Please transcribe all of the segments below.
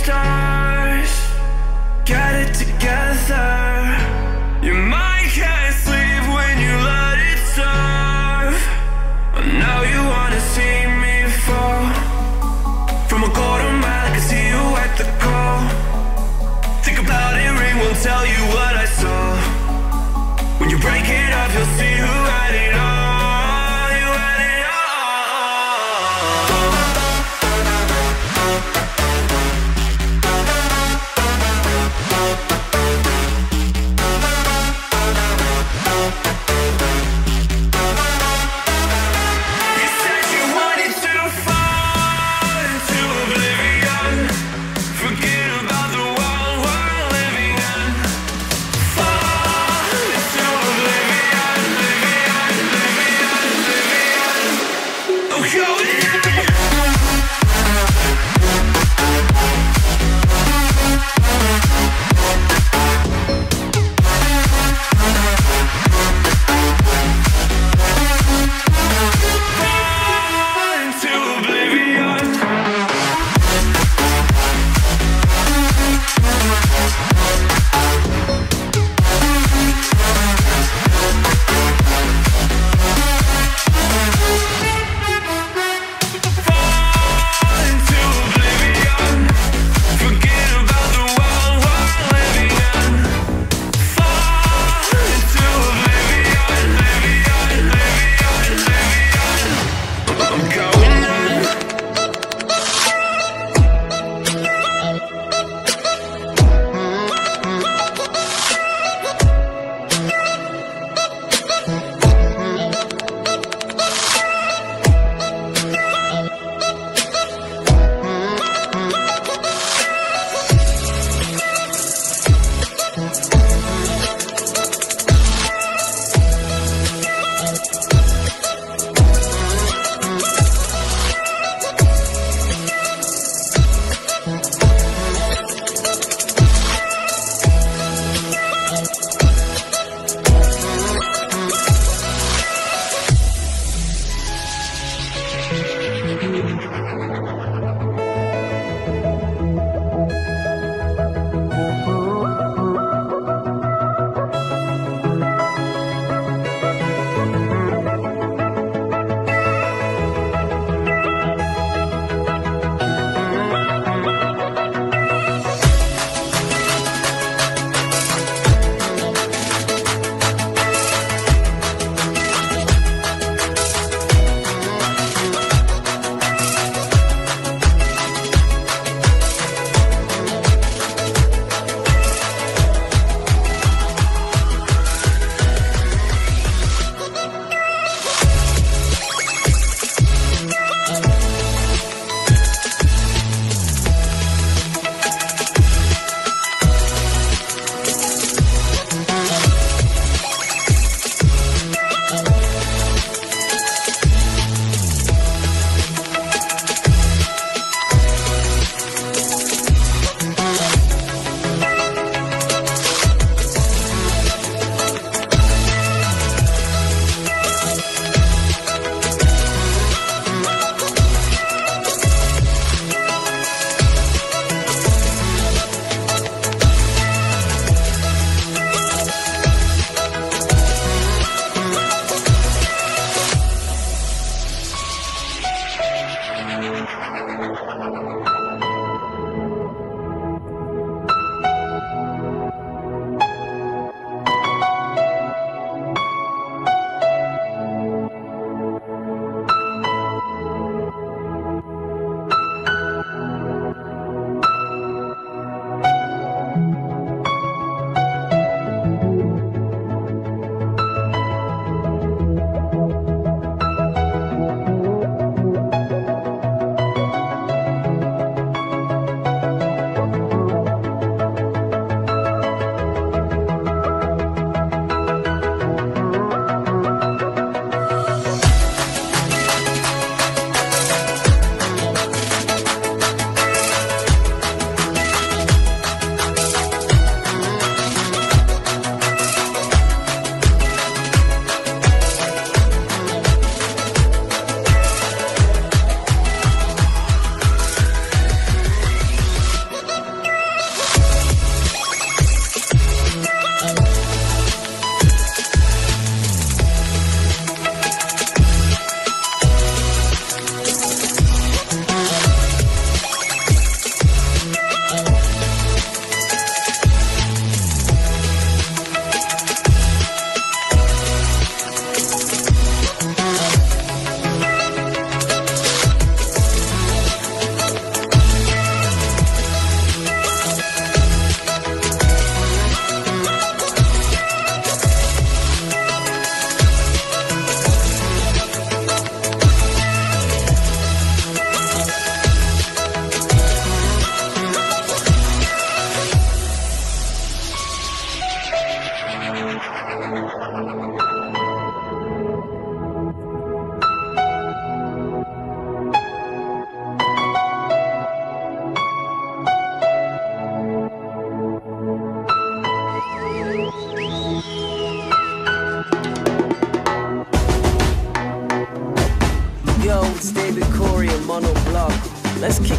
stars, get it together. Your mind can't sleep when you let it serve. Now you wanna see me fall. From a quarter mile I can see you at the call. Think about it, ring won't tell you what I saw. When you break it up you'll see who had it all. You had it all.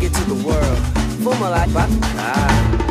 take it to the world. Fuma like Akatuk.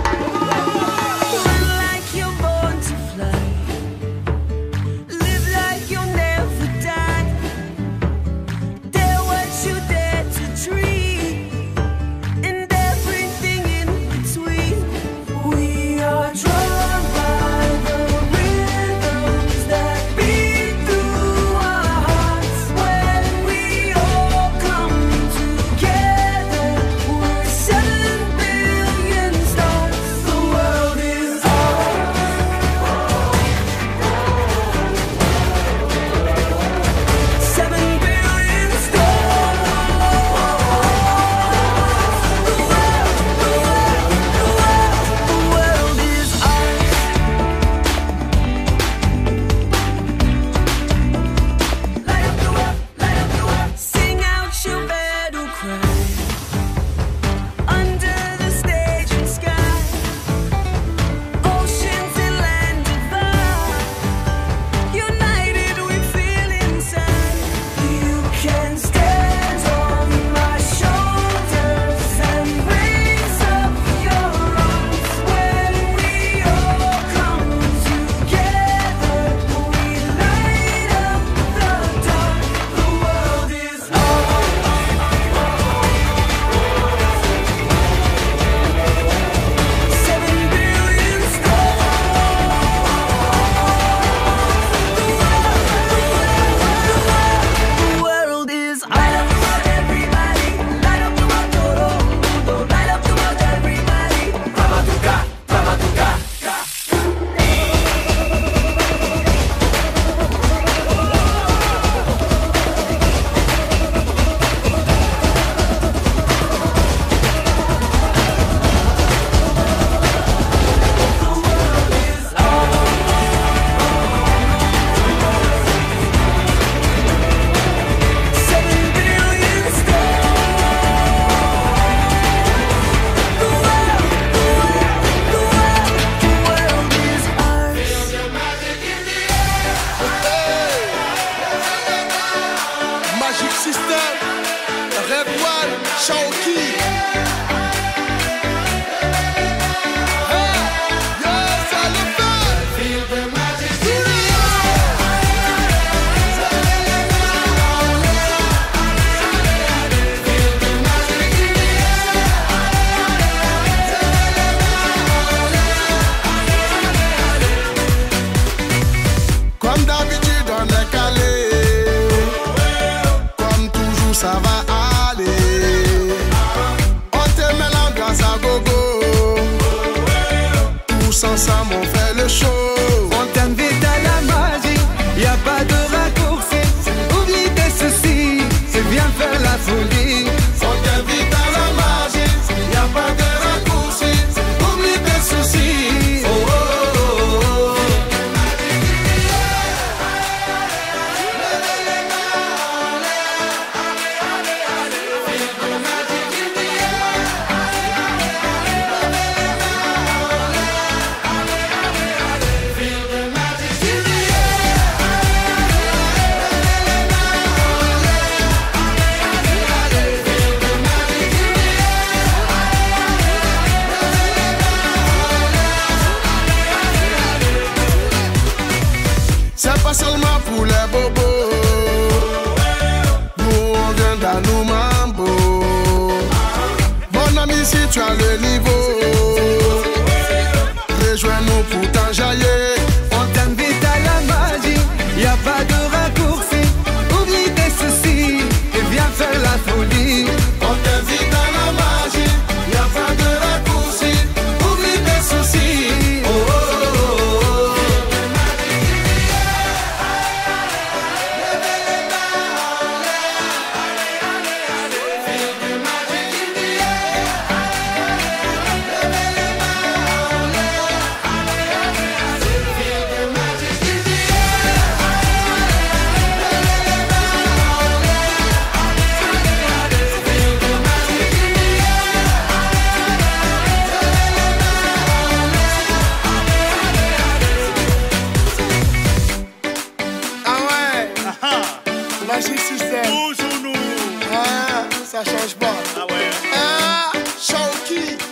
Ensemble on fait le show. On t'invite à la magie, y a pas de raccourci. Oublie tes soucis, c'est bien faire la folie. On t'invite à la magie, y a pas de raccourci. Oublie tes soucis. Oh, oh, oh, oh. C'est pas seulement pour les bobos. Nous on vient dans nos mambo. Mon ami, si tu as le niveau, rejoins-nous pour t'enjailler. On t'invite à la magie, y a pas de raccourci. Oublie tes soucis et viens faire la folie. On t'invite à la magie, y a pas de raccourci. Oublie tes soucis. Oh, oh, oh, oh. Magic System. Toujours nous. Ah, ça change pas. Ah ouais. Ah. Shawky.